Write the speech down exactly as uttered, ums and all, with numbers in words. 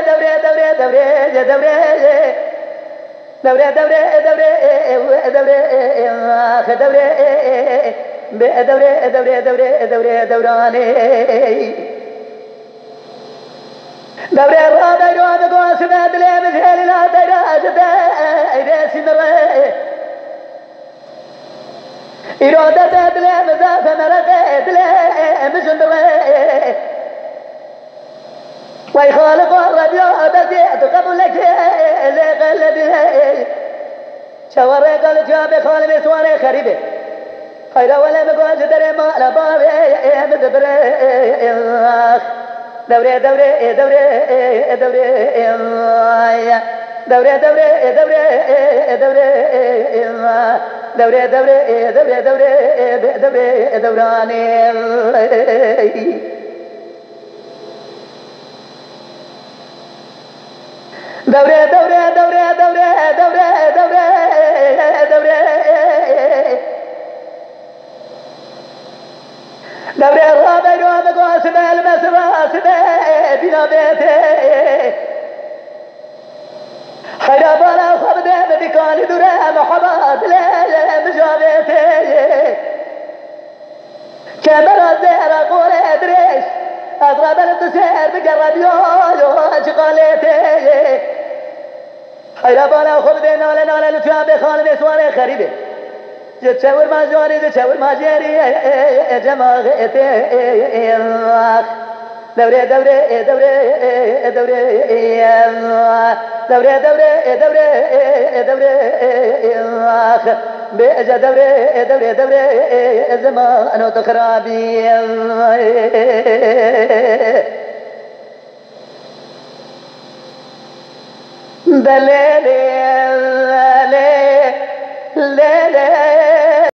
دورة دورة دورة دورة دورة دورة دورة دورة آخ دورة دورة دورة دورة دورة دوراني دورة رابع رابع قاسم دلي مجهل لا دراجة دايرة سنرة إرادة دلي مزافة مرقة دلي مجندرة ويخالق الربيع بديت قبل لك لقلبي شوارع قال جاب خالي مسواري خريبه خير ولا مقول جدر ما لا بابي مدبر دوري دوري دوري دوري دوري دوري دوري دوري دوري دوري دوري دوري دوراني دورة دورة دورة دورة دورة دورة دورة دورة رابع رابع قاسم المسرى سبع بلا بيته خير بلا خبر بكان دورة محبات لا مجابته كاميرا زهرة قولة دريش أضرب التسير بقرب يوجو شقالته خير بالا خود نال نال لطفا بخال بسوار خريبه جتشور ماجوري جتشور ماجري جماعته دورة دورة دورة دورة دورة دورة دورة دورة بيجا دورة دورة دورة زمان وتخرابي دليلي